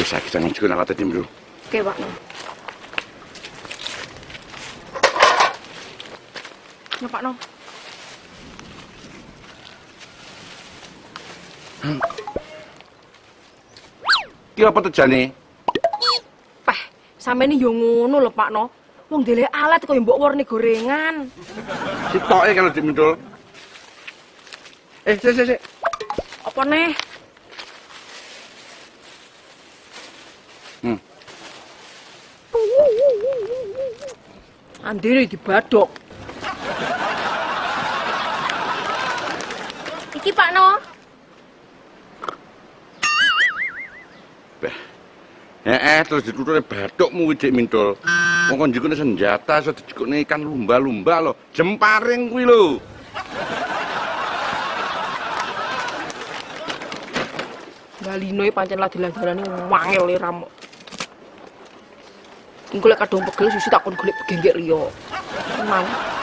saiki jangan juga alat tim dulu. Oke, Pak. Ya, Pak, no. Ki apa terjane? Peh, sampeyan yo ngono lho, Pak, no. Wong dele alat kok mbok warni gorengan. Sitoke kalau dimintul. Sik. Apa nih? Andene dibadok. Iki Pak No. Terus ditutune bathukmu Dik Mintul. Wong kon njikune senjata iso dijikune ikan lumba-lumba lho. Jemparing kuwi lho. Galinoe pancen ladi-ladalane wangel ram. Engko lek kadung pegel susu tak kon golek begengek liya. Tenan.